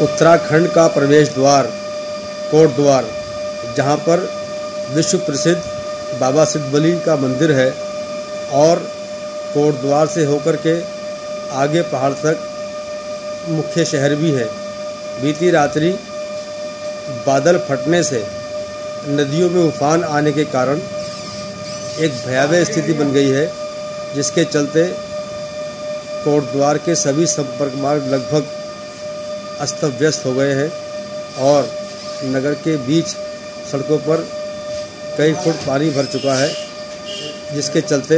उत्तराखंड का प्रवेश द्वार कोट द्वार, जहाँ पर विश्व प्रसिद्ध बाबा सिद्धबली का मंदिर है और कोट द्वार से होकर के आगे पहाड़ तक मुख्य शहर भी है। बीती रात्रि बादल फटने से नदियों में उफान आने के कारण एक भयावह स्थिति बन गई है, जिसके चलते कोट द्वार के सभी संपर्क मार्ग लगभग अस्त व्यस्त हो गए हैं और नगर के बीच सड़कों पर कई फुट पानी भर चुका है, जिसके चलते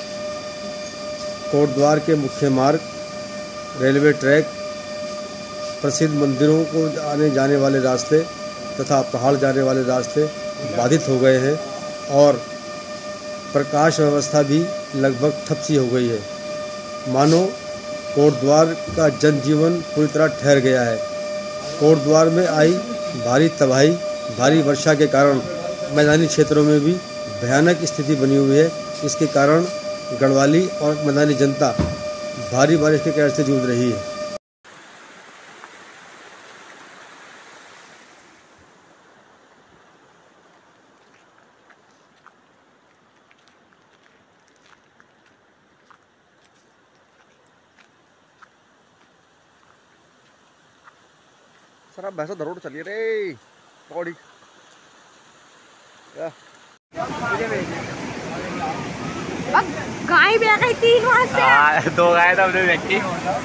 कोट द्वार के मुख्य मार्ग, रेलवे ट्रैक, प्रसिद्ध मंदिरों को आने जाने वाले रास्ते तथा पहाड़ जाने वाले रास्ते बाधित हो गए हैं और प्रकाश व्यवस्था भी लगभग ठप सी हो गई है। मानो कोट द्वार का जनजीवन पूरी तरह ठहर गया है। कोट द्वार में आई भारी तबाही, भारी वर्षा के कारण मैदानी क्षेत्रों में भी भयानक स्थिति बनी हुई है। इसके कारण गढ़वाली और मैदानी जनता भारी बारिश के कहर से जूझ रही है। सर आप भैंसा दरोड़ चलिए रे पौड़ी गाय भी आ गई 3 वहां से। 2 गाय तो हमने देखी।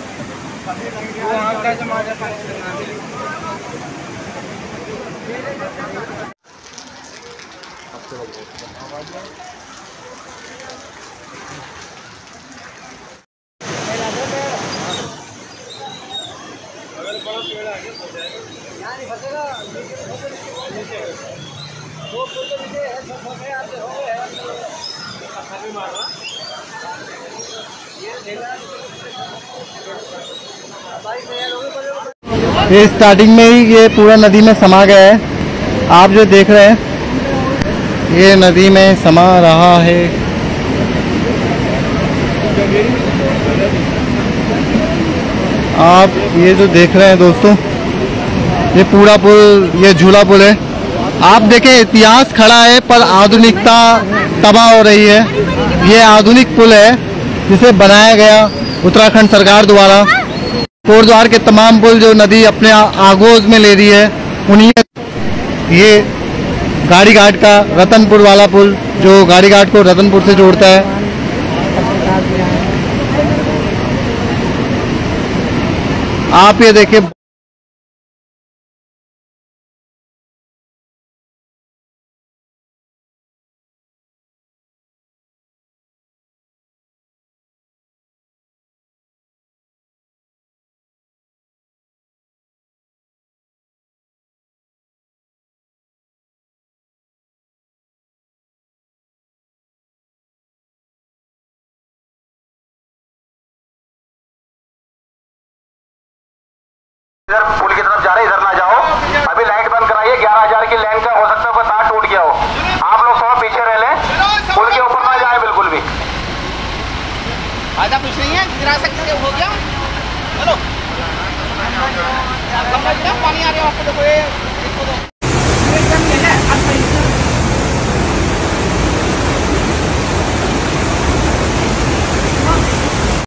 ये स्टार्टिंग में ही ये पूरा नदी में समा गया है। आप जो देख रहे हैं ये नदी में समा रहा है। आप ये जो देख रहे हैं दोस्तों, ये पूरा पुल, ये झूला पुल है। आप देखें इतिहास खड़ा है पर आधुनिकता तबाह हो रही है। ये आधुनिक पुल है जिसे बनाया गया उत्तराखंड सरकार द्वारा। कोट द्वार के तमाम पुल जो नदी अपने आगोश में ले रही है, उन्हीं ये गाड़ी घाट का रतनपुर वाला पुल जो गाड़ी घाट को रतनपुर से जोड़ता है। आप ये देखिए इधर पुल की तरफ जा रहे, इधर ना जाओ। अभी लाइट बंद कराइए। 11,000 की लाइन का हो सकता है कोई तार टूट गया हो। आप लोग थोड़ा पीछे रह लें, पुल के ऊपर ना जाए बिल्कुल भी। आधा कुछ नहीं है, गिरा सकते हो गया। चलो पानी आ रहा है आपको, देखो ये